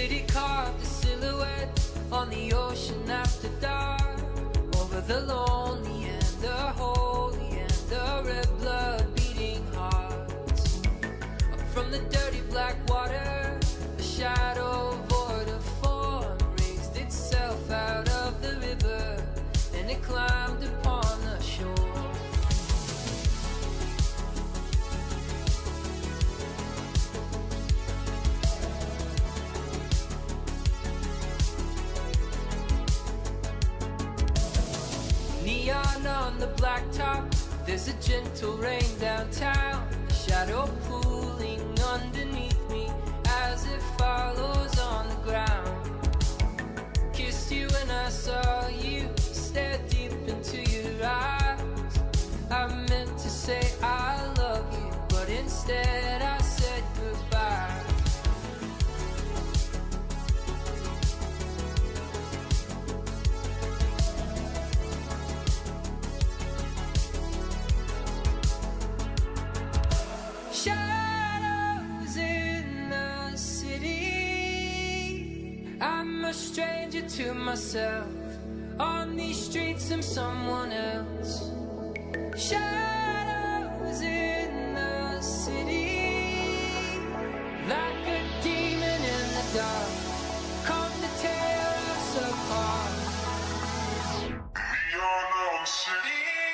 city carved a silhouette on the ocean after dark, over the lonely and the holy and the red blood beating hearts. Up from the dirty black water, a shadow void of form raised itself out of the river, and it climbed upon the shore. Neon on the blacktop, there's a gentle rain downtown, a shadow pooling underneath me as it follows on the ground. Kissed you when I saw you, stared deep into your eyes. I meant to say I love you, but instead I said goodbye. Shadows in the city, I'm a stranger to myself. On these streets I'm someone else. Shadows in the city, like a demon in the dark, come to tear us apart. Beyond city.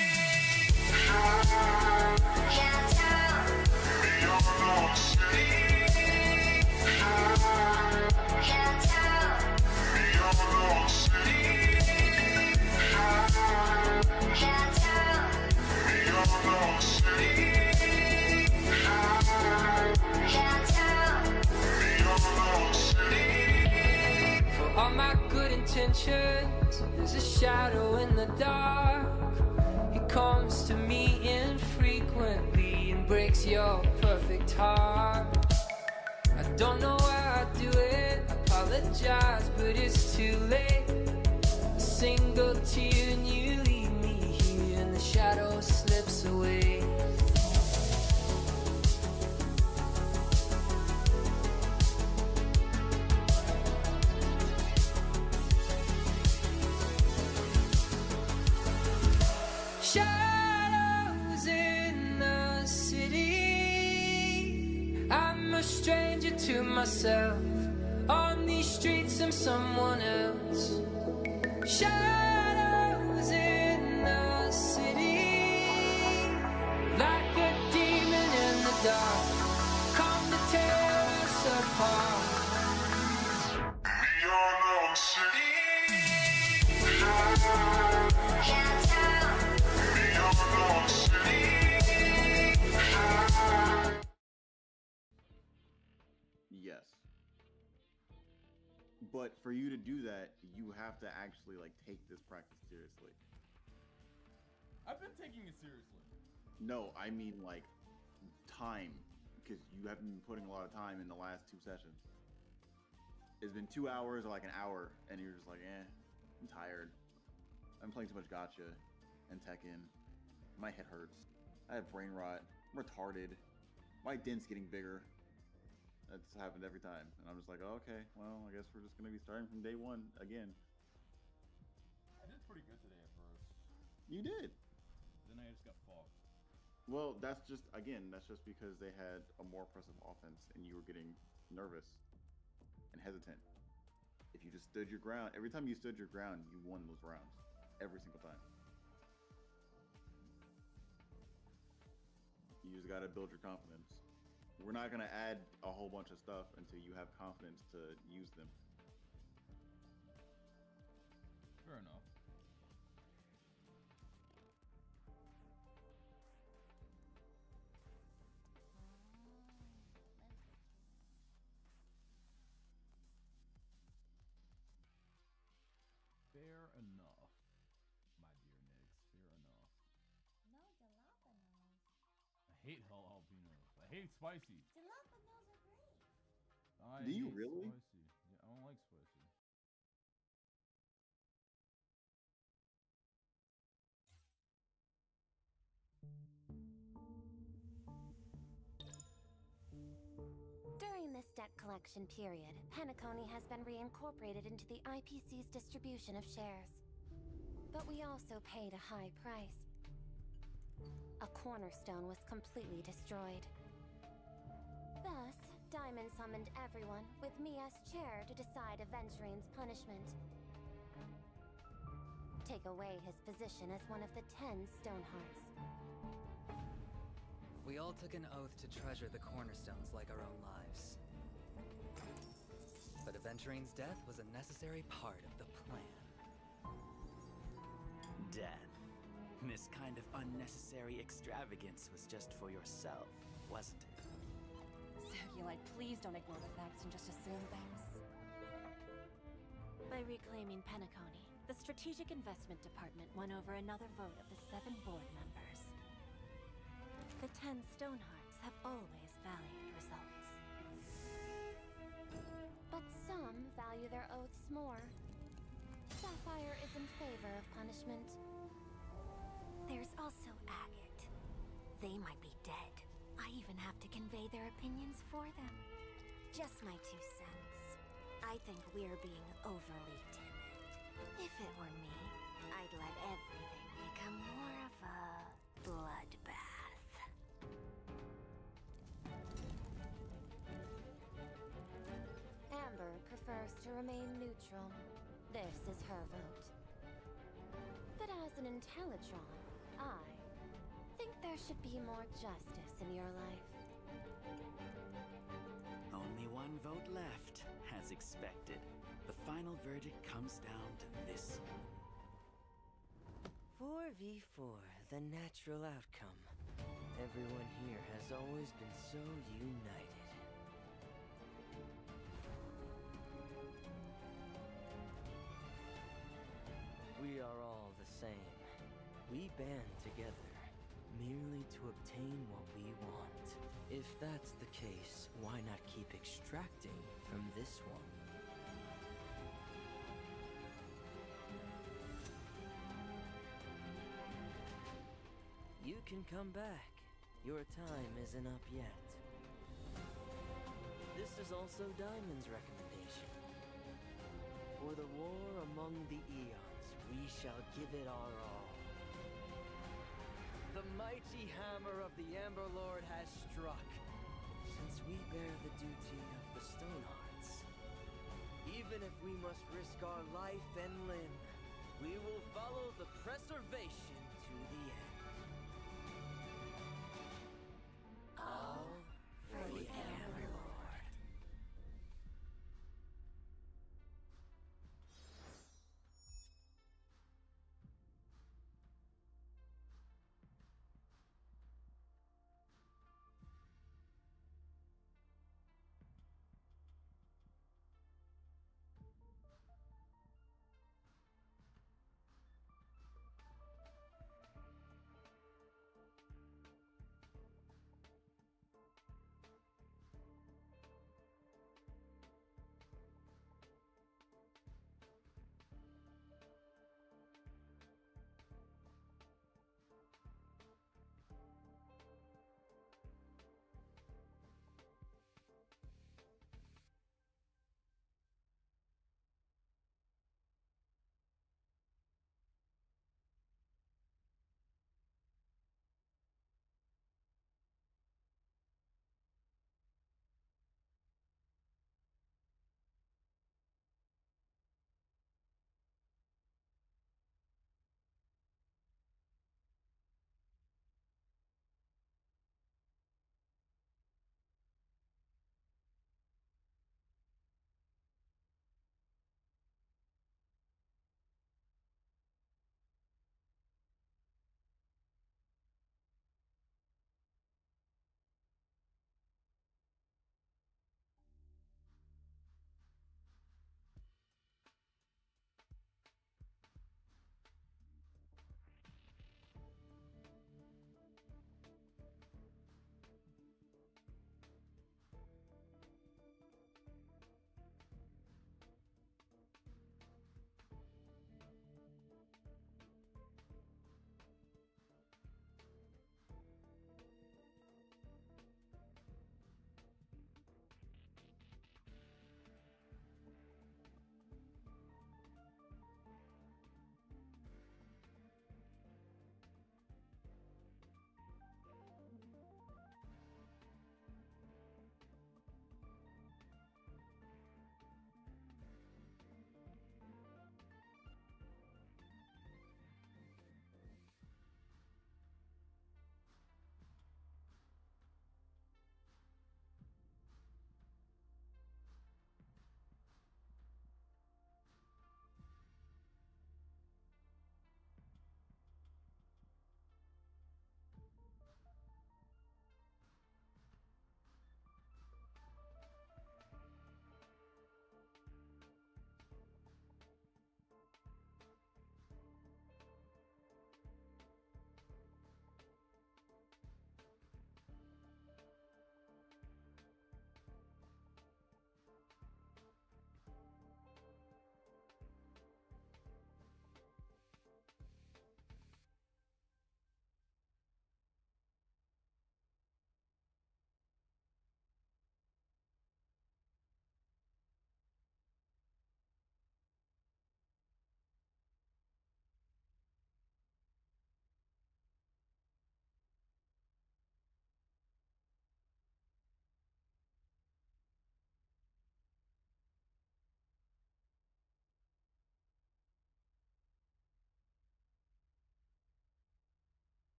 All my good intentions, there's a shadow in the dark. He comes to me infrequently and breaks your perfect heart. I don't know why I do it, apologize, but it's too late. A single tear and you leave me here, and the shadow slips away. Shadows in the city, I'm a stranger to myself. On these streets I'm someone else. Shadows in the city, like a demon in the dark, come to tear us apart. Beyond city. Yes. But for you to do that, you have to actually like take this practice seriously. I've been taking it seriously. No, I mean like time, because you haven't been putting a lot of time in the last 2 sessions. It's been 2 hours or like an hour, and you're just like, I'm tired. I'm playing too much Gacha and Tekken. My head hurts. I have brain rot. I'm retarded. My dent's getting bigger. That's happened every time. And I'm just like, oh, okay, well, I guess we're just going to be starting from day one again. I did pretty good today at first. You did. Then I just got fucked. Well, that's just, again, that's just because they had a more impressive offense and you were getting nervous and hesitant. If you just stood your ground, every time you stood your ground, you won those rounds. Every single time. You just got to build your confidence. We're not going to add a whole bunch of stuff until you have confidence to use them. Fair enough. Fair enough, my dear Nix. Fair enough. No, jalapenos. I hate jalapenos. I hate spicy. Jalapenos are great. I Do you hate really? Spicy. Yeah, I don't like spicy. During this debt collection period, Penacony has been reincorporated into the IPC's distribution of shares. But we also paid a high price. A cornerstone was completely destroyed. Thus, Diamond summoned everyone, with me as chair, to decide Aventurine's punishment. Take away his position as one of the 10 Stonehearts. We all took an oath to treasure the cornerstones like our own lives. But Aventurine's death was a necessary part of the plan. Death. This kind of unnecessary extravagance was just for yourself, wasn't it? Celluloid, please don't ignore the facts and just assume things. By reclaiming Penacony, the Strategic Investment Department won over another vote of the 7 board members. The 10 Stonehearts have always valued results. But some value their oaths more. Sapphire is in favor of punishment. There's also Agate. They might be dead. I even have to convey their opinions for them. Just my 2 cents. I think we're being overly timid. If it were me, I'd let everything become more of a bloodbath. Amber prefers to remain neutral. This is her vote. But as an Intellitron, I think there should be more justice in your life. Only 1 vote left, as expected. The final verdict comes down to this one. 4v4, the natural outcome. Everyone here has always been so united. We are all the same. We band together, merely to obtain what we want. If that's the case, why not keep extracting from this one? You can come back. Your time isn't up yet. This is also Diamond's recommendation. For the war among the eons, we shall give it our all. The mighty hammer of the Amber Lord has struck. Since we bear the duty of the Stonehearts, even if we must risk our life and limb, we will follow the preservation to the end. All for the Amber Lord.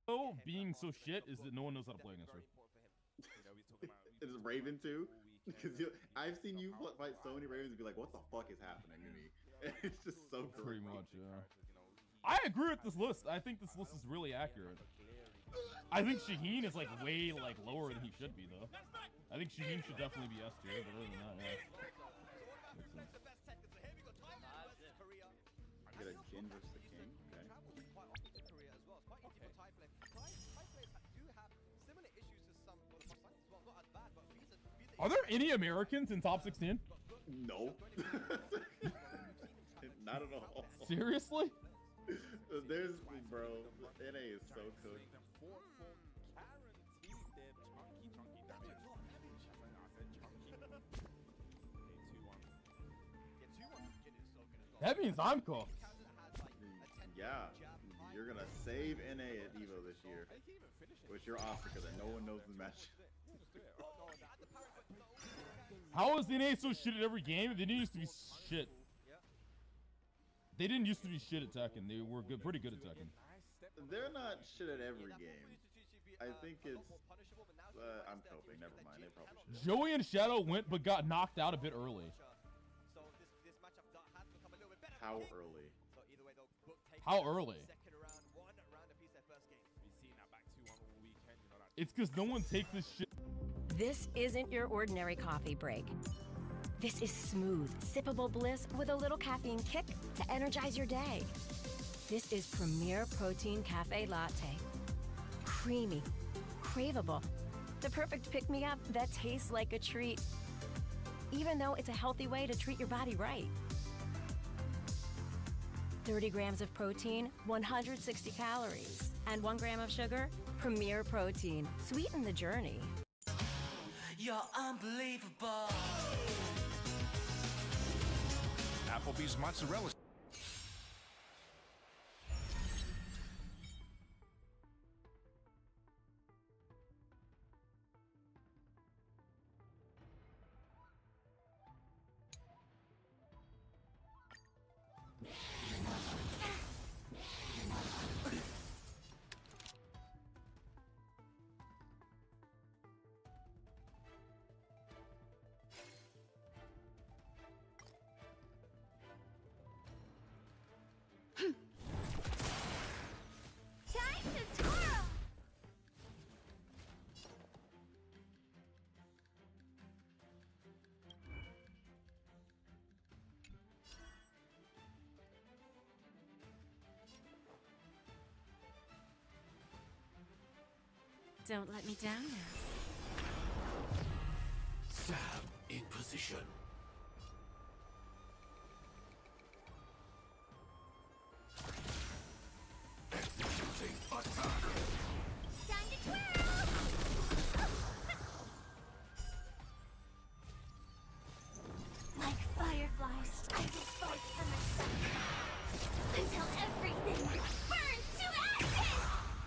though, being so shit, is that no one knows how to play against her. Is Raven too? Because I've seen you fight so many Ravens and be like, what the fuck is happening to me? It's just so Pretty great. much, yeah. I agree with this list. I think this list is really accurate. I think Shaheen is like way like lower than he should be though. I think Shaheen should definitely be S tier, but other than that, yeah. Makes sense. Get a Jin versus the King. Okay. Are there any Americans in top 16? No. Not at all. Seriously? There's, bro, NA is so cooked. That means I'm cooked. Yeah, you're gonna save NA at EVO this year with your Asuka that no one knows the match. How is NA so shit at every game? They didn't used to be shit. They didn't used to be shit at Tekken. They were good, pretty good at Tekken. They're not shit at every game. I think it's. I'm coping. Never mind. They probably should. Joey and Shadow went but got knocked out a bit early. How early? How early? It's because no one takes this shit. This isn't your ordinary coffee break. This is smooth, sippable bliss with a little caffeine kick to energize your day. This is Premier Protein Cafe Latte. Creamy, craveable, the perfect pick-me-up that tastes like a treat, even though it's a healthy way to treat your body right. 30 grams of protein, 160 calories, and 1 gram of sugar. Premier Protein. Sweeten the journey. You're unbelievable. Applebee's mozzarella. Time to twirl! Don't let me down now. Stab in position. Executing attack. Time to twirl! Like fireflies, I will fight for myself until everything burns to ashes!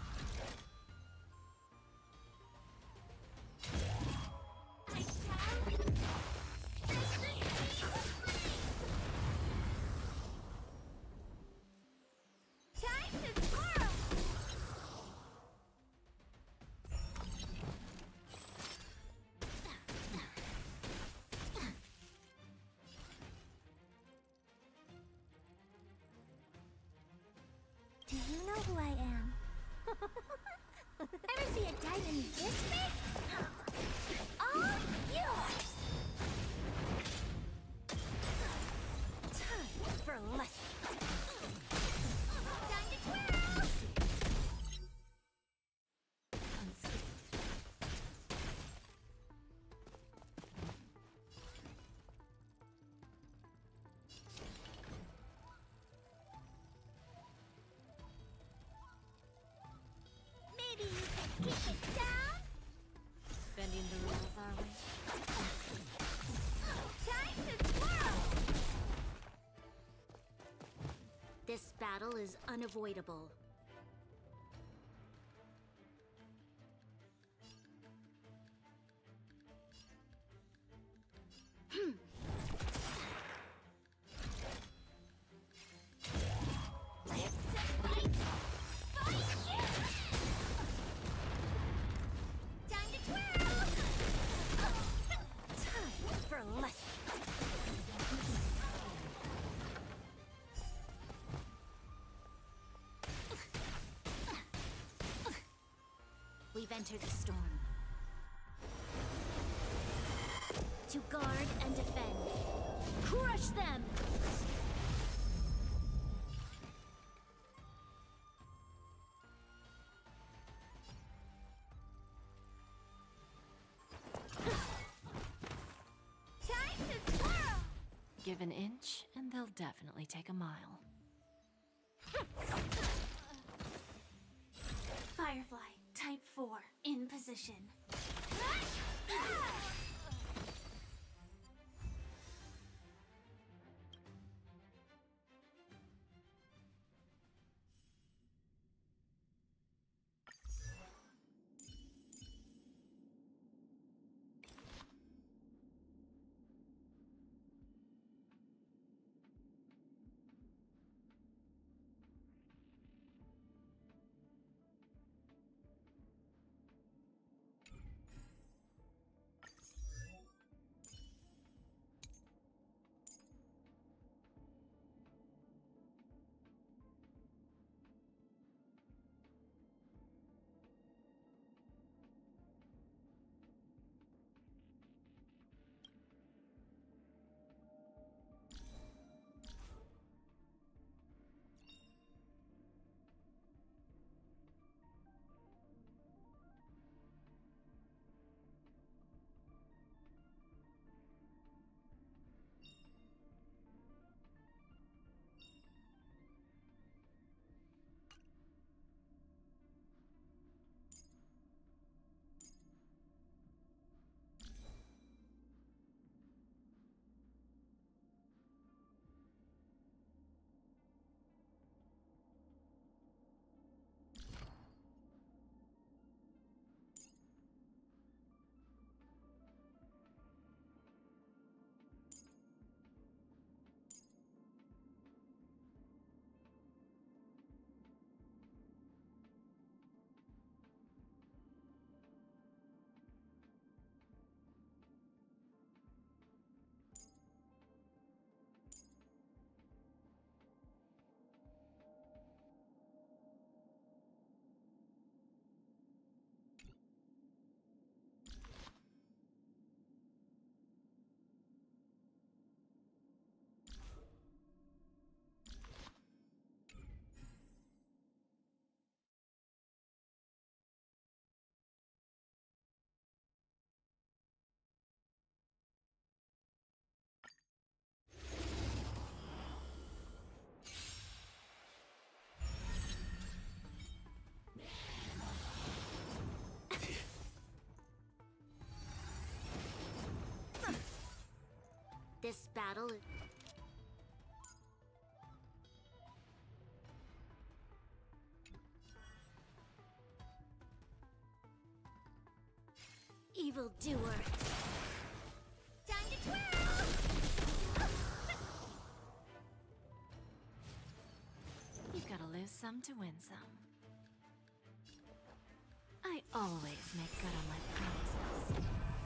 I shall set the sea free! Time to twirl! Do you know who I am? Ever see a diamond this big? It's all yours! Time for lessons. Time to twirl! Maybe you can keep it down? Bending the rules, are we? Time to twirl! This battle is unavoidable. Live to fight! Fight you! we've entered the storm. To guard and defend. Crush them! Time to twirl! Give an inch, and they'll definitely take a mile. Firefly, type 4, in position. This battle is... Evildoer. Time to twirl! You've got to lose some to win some. I always make good on my promises.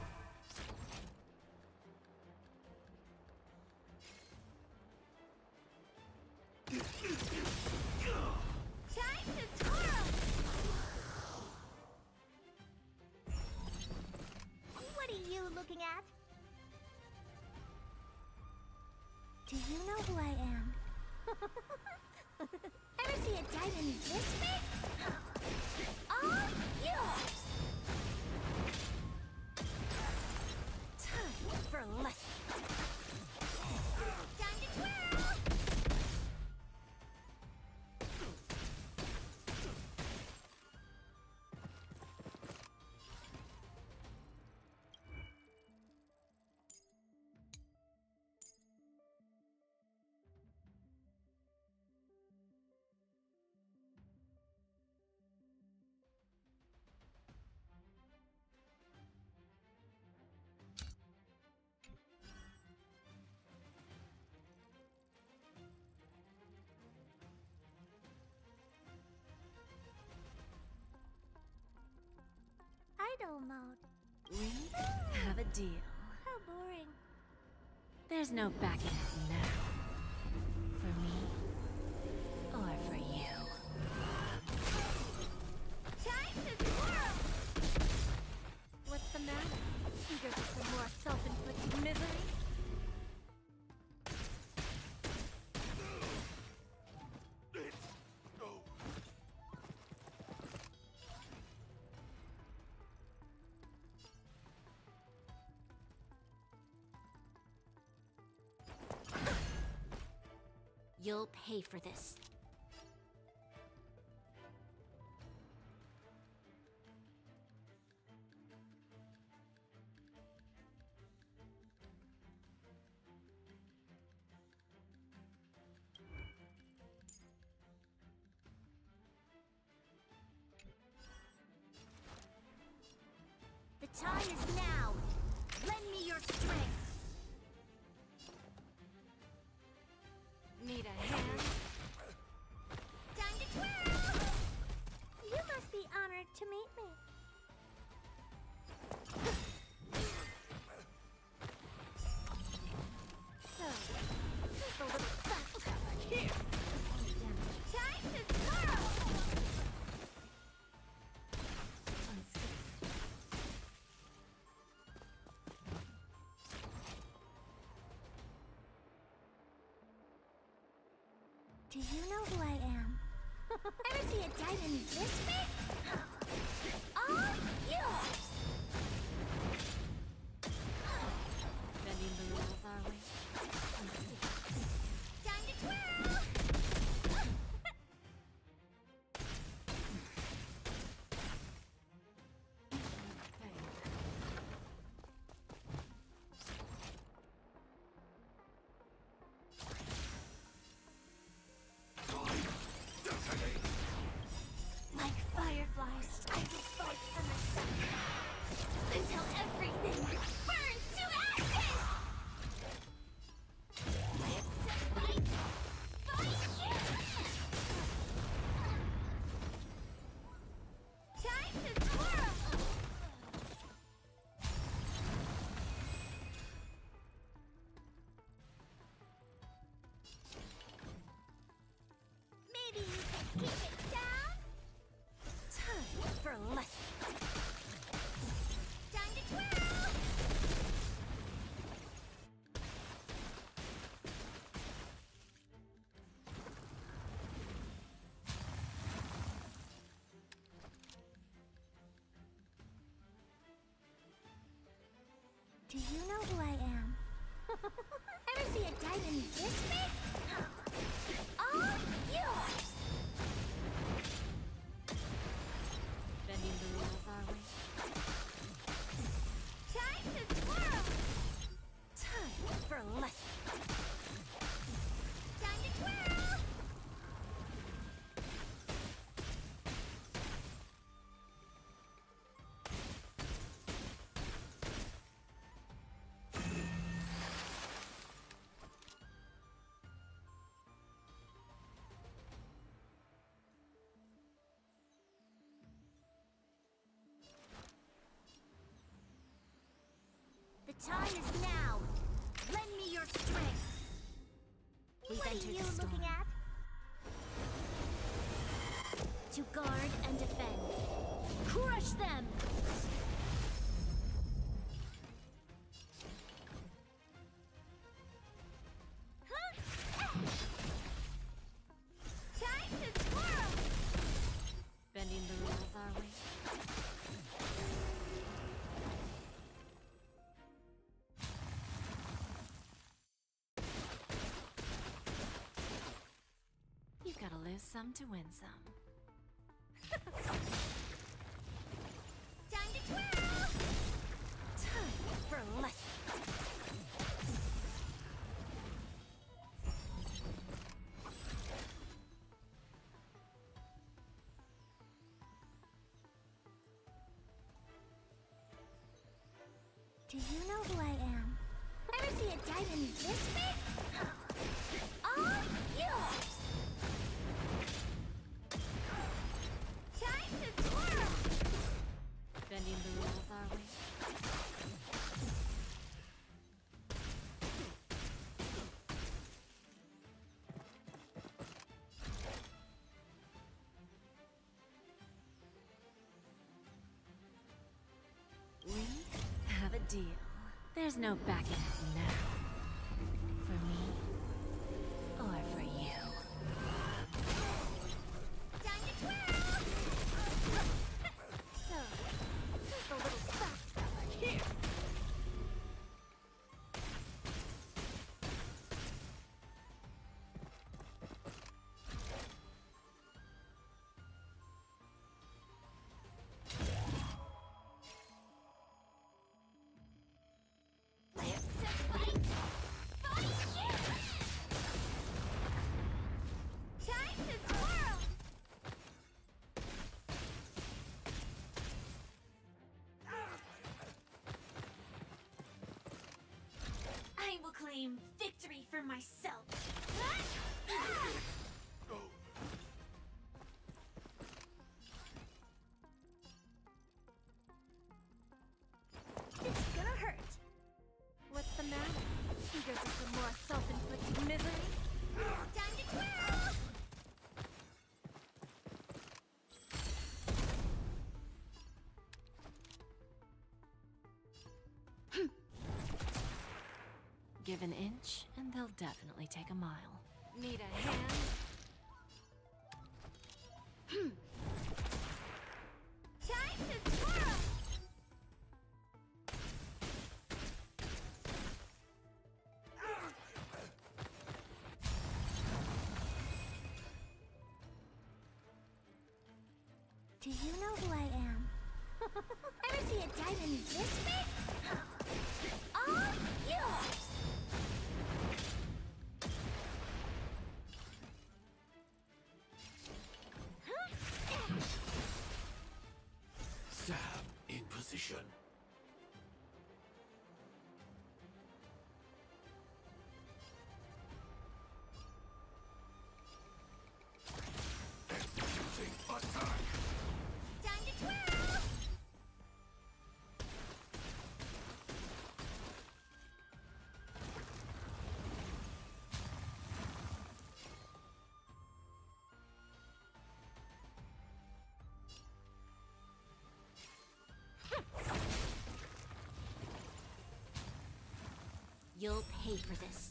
Time to twirl! What are you looking at? Do you know who I am? Ever see a diamond this big? All yours! Time for lessons. Time to twirl! Idle mode. We have a deal. How boring. There's no backing it now. For me, or for you. Time to twirl! fanatic, eager for some more self-inflicted misery. You'll pay for this. The time is now. Lend me your strength. Need a hand? Time to twirl! You must be honored to meet me. So, just a little backstab here. Time to twirl! Do you know who I am? Ever see a diamond this big? All yours! Bending the rules, are we? Time to twirl! Like fireflies, I will fight for myself until everything burns to ashes! Fight! Time to twirl! Maybe you can keep it down? Time for a lesson. Time to twirl! Do you know who I am? Ever see a diamond this big? All yours! Bending the rules, are we? Time to twirl! Time for a lesson. Time to twirl! The time is now. Lend me your strength. We've What entered are you the storm. looking at? To guard and defend. Crush them! Time to twirl! Bending the rules, are we? You've got to lose some to win some. Time to twirl! Time for a lesson. Do you know who I am? Ever see a diamond this big? All yours! Time to twirl! Bending the rules, are we? We deal. There's no backing out now. For me, or for you. Time to twirl! So, just a little stuff here. I will claim victory for myself. It's gonna hurt. What's the matter? Eager for some more self-inflicted misery? Time to twirl! Give an inch, and they'll definitely take a mile. Need a hand? Time to twirl! Do you know who I am? Ever see a diamond this big? It's all yours! Stab in position. Executing attack. Time to twirl! You'll pay for this.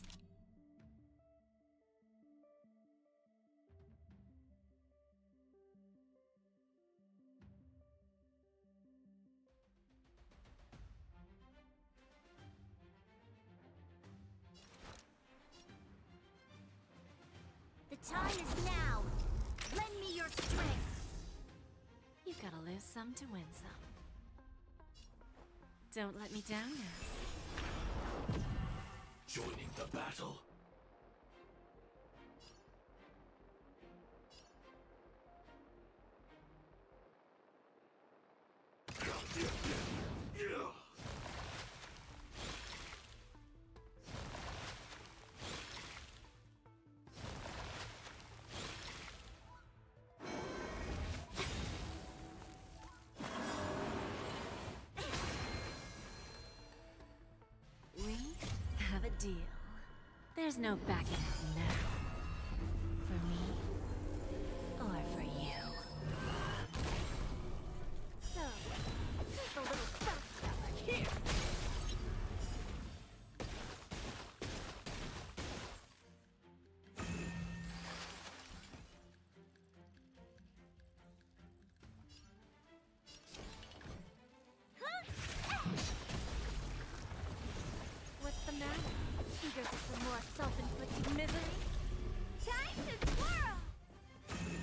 The time is now. Lend me your strength. You've gotta lose some to win some. Don't let me down now. Joining the battle. We have a deal. There's no backing out now. For me, or for you. So, just a little stuff here. What's the matter? Eager for some more self-inflicted misery? Time to twirl!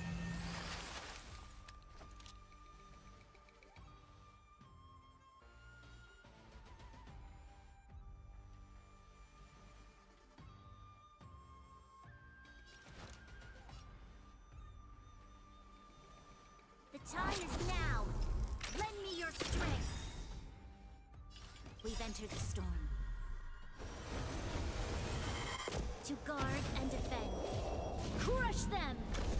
The time is now. Lend me your strength. We've entered the storm. To guard and defend. Crush them!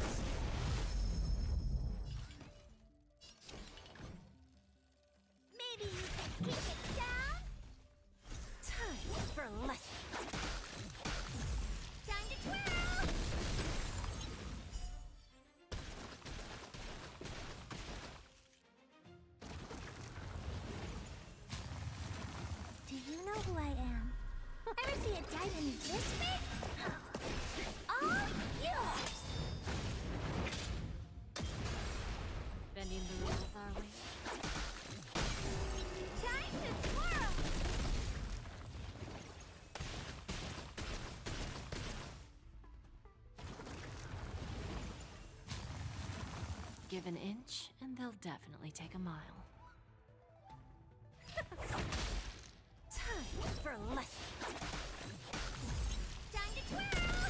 Maybe you can keep it down? Time for a lesson. Time to twirl! who I am? Ever see a diamond this big? It's all yours! Bending the rules, are we? Time to twirl! Give an inch, and they'll definitely take a mile. Time for a lesson. Time to twirl!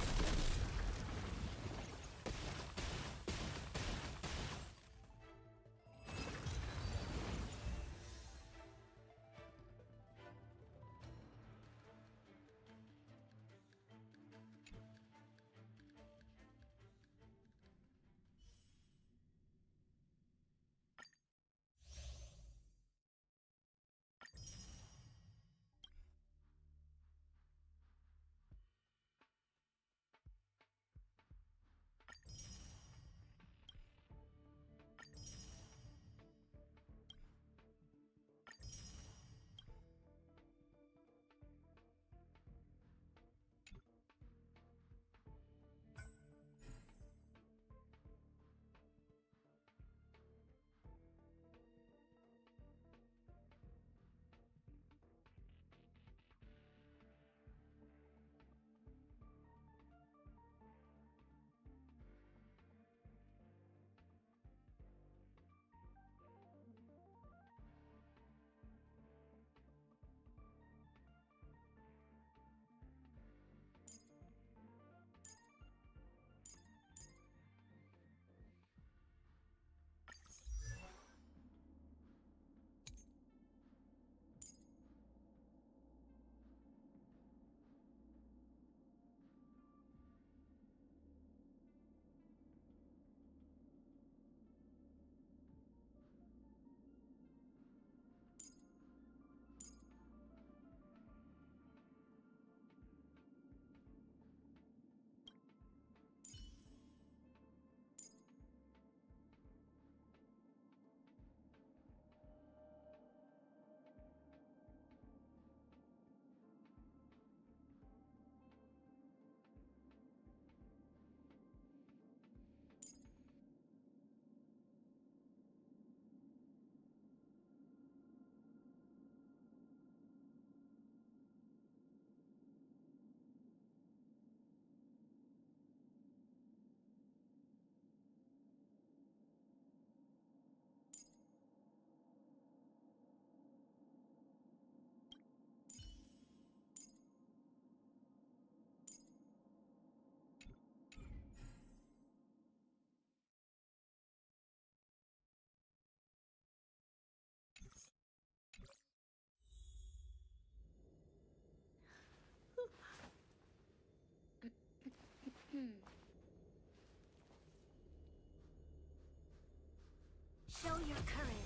Show your courage.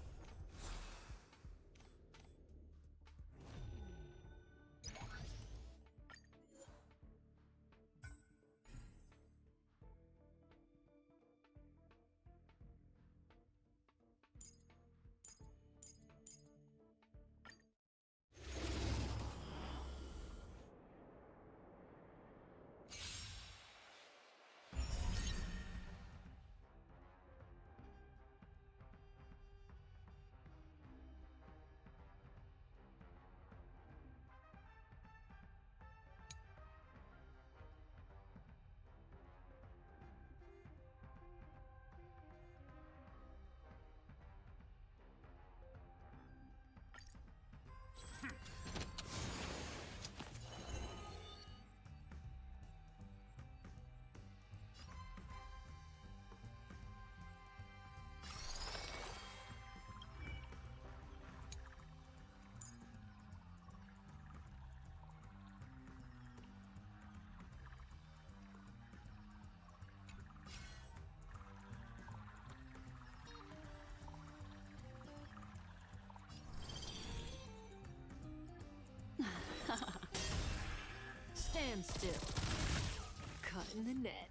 Stand still. Cut in the net.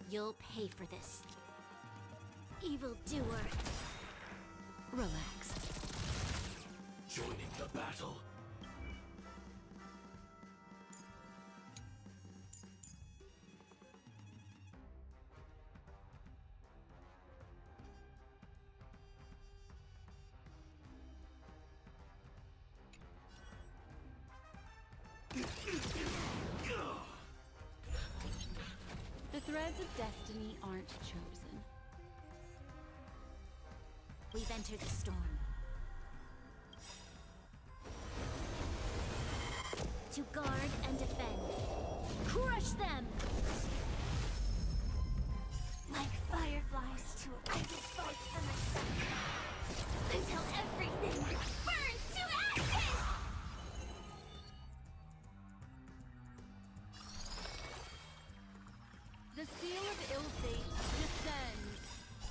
You'll pay for this. Evildoer. Relax. Joining the battle. The threads of destiny aren't chosen. We've entered the storm. To guard and defend. Crush them! Like fireflies to a fight and the sun. Until everything burns to ashes! The seal of ill fate descends.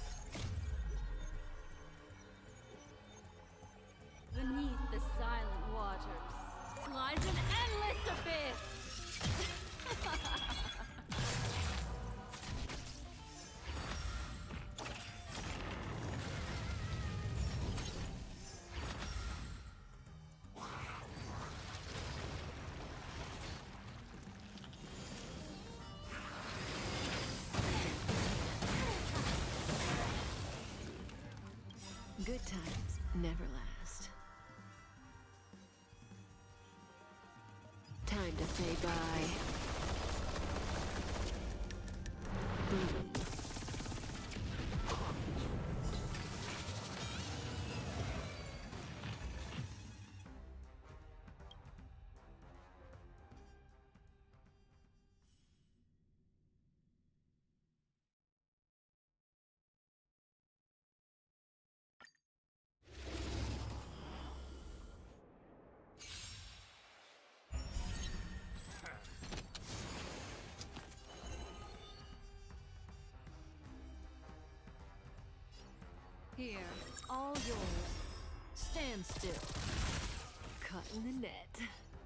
Beneath the silent waters lies an endless abyss. Good times never last. Time to say bye. Boom. Here, all yours. Stand still. Caught in the net.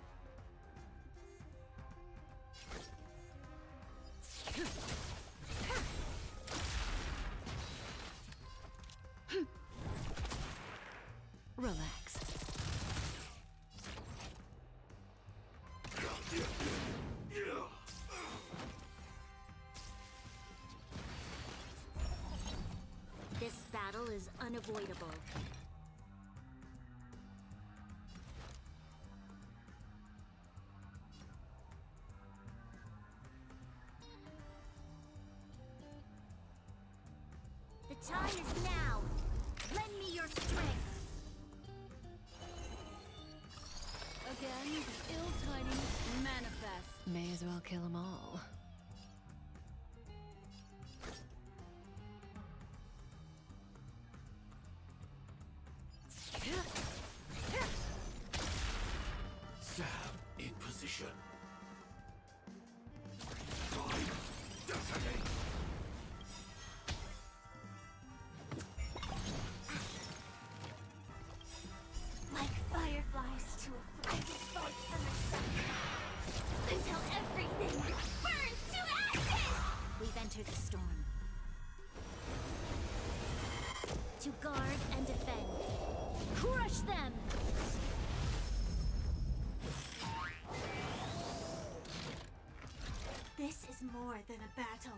Relax. This battle is unavoidable. The time is now. Lend me your strength. Again, the ill tidings manifest. May as well kill them all. Stab in position. Time. Detonate. Like fireflies to a fight from the sun. Until everything burns to ashes! We've entered the storm. To guard and defend. Crush them! This is more than a battle.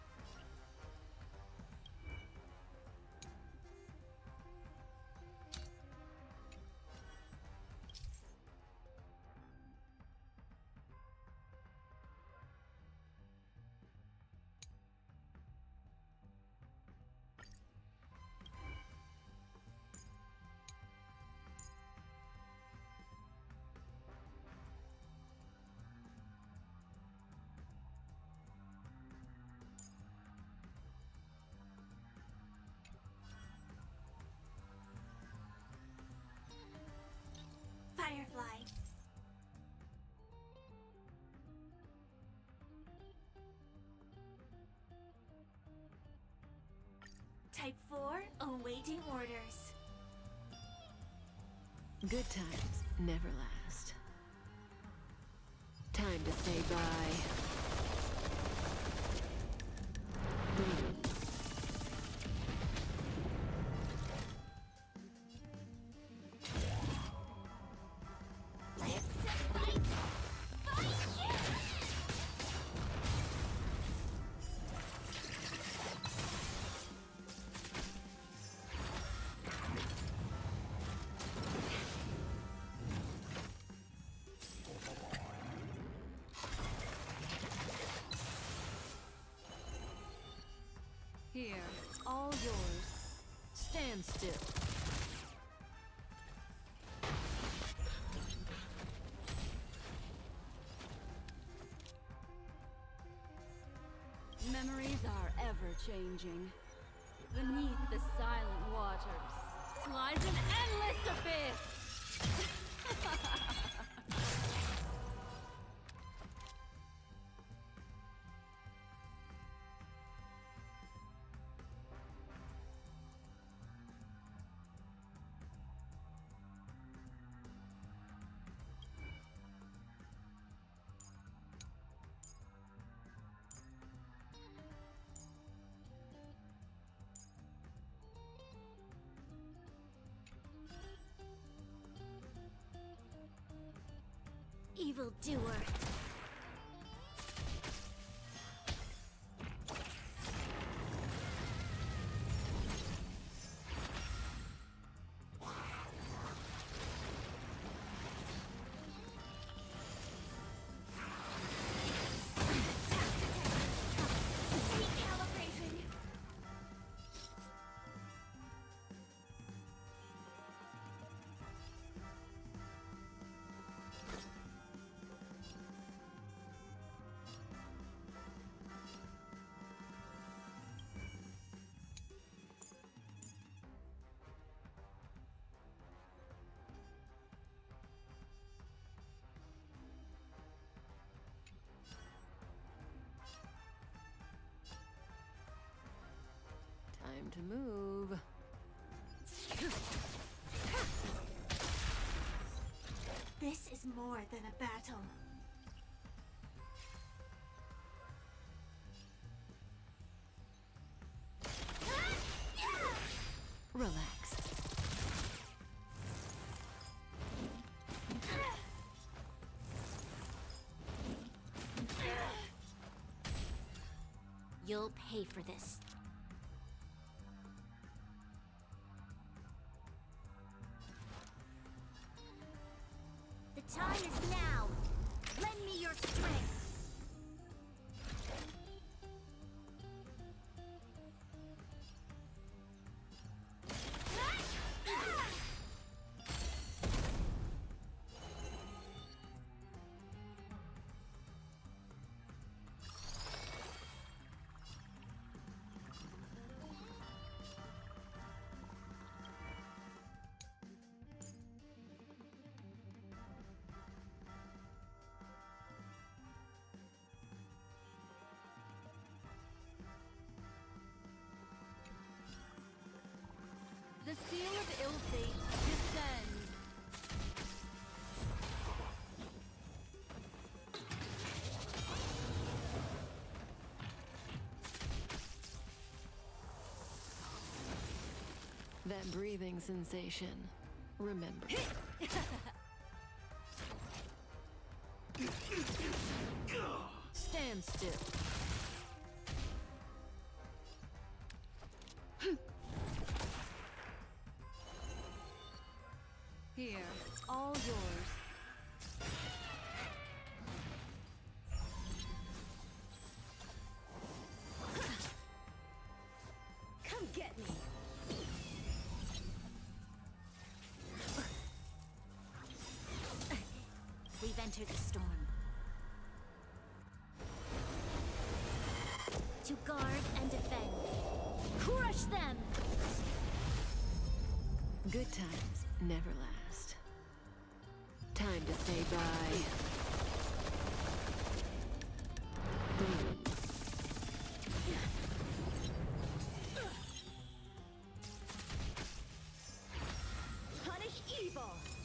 Firefly. Type 4, awaiting orders. Good times never last. Time to say bye. Stand still. Memories are ever changing. Beneath the silent waters lies an endless abyss! Evildoer. Time to move. This is more than a battle. Relax. You'll pay for this. The time is now. Lend me your strength. The seal of ill fate descends. That breathing sensation. Remember. Stand still. Here, all yours. Come get me. We've entered the storm. To guard and defend. Crush them! Good times never last. Time to say bye. Boom. Punish evil!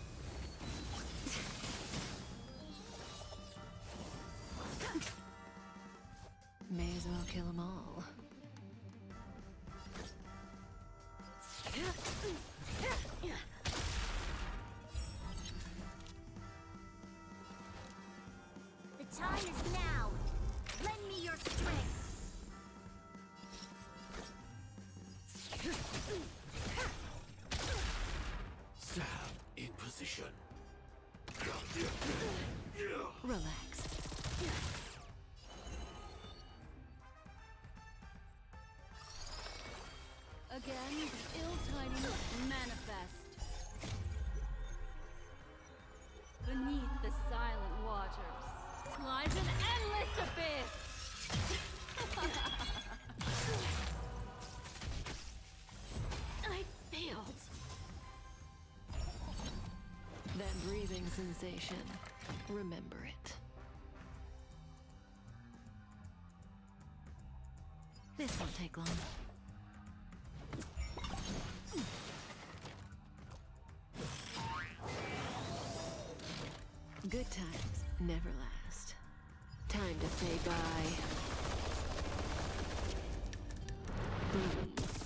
May as well kill them all. The time is now. Lend me your strength. Stab in position. Relax. Again, the ill tidings manifest. Beneath the silent waters lies an endless abyss. I failed. That breathing sensation. Remember it. This won't take long. Good times never last. Time to say bye. Boom.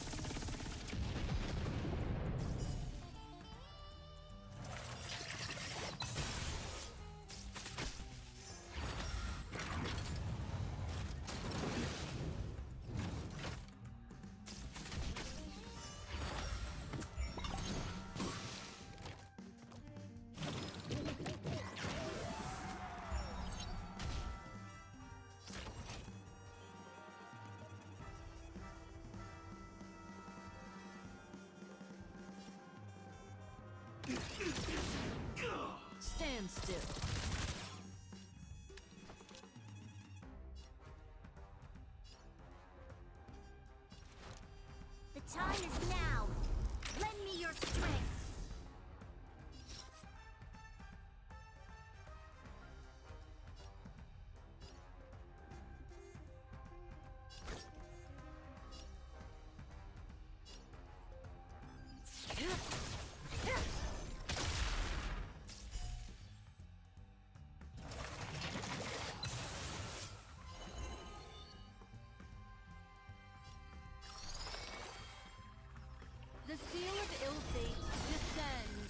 Stand still. The time is now. Lend me your strength. The seal of ill fate descends.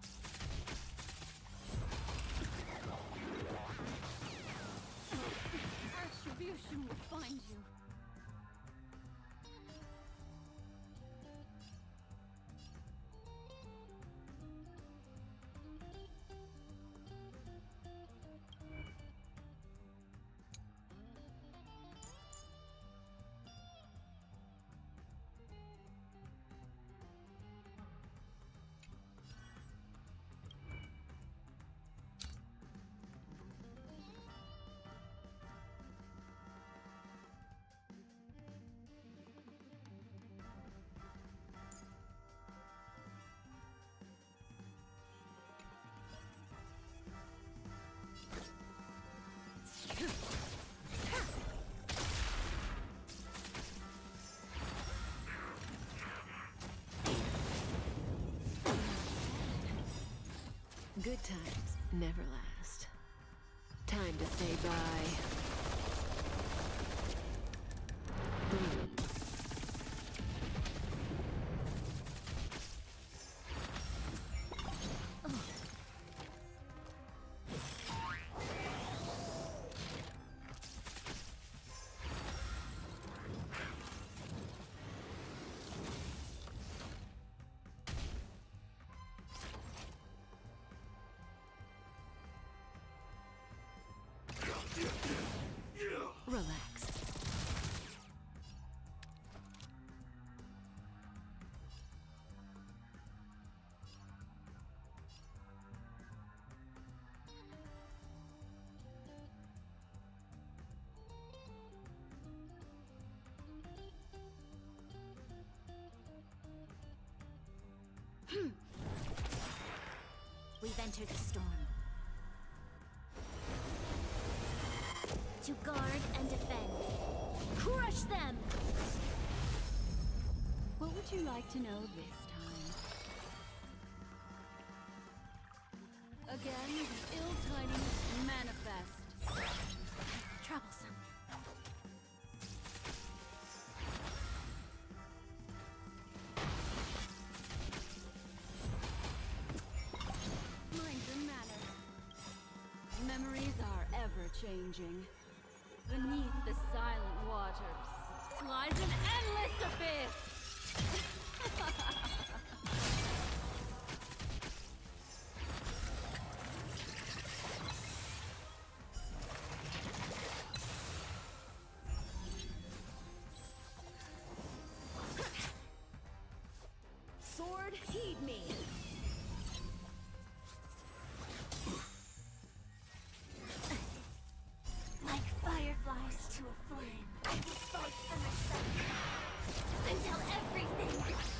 Attribution will find you. Good times never last. Time to say bye. Boom. Relax. We've entered the storm. To guard and defend. Crush them! What would you like to know this time? Again, the ill tidings manifest. Troublesome. Mind your manners. Memories are ever changing. Beneath the silent waters lies an endless abyss! me. Like fireflies to a flame, I will fight for myself until everything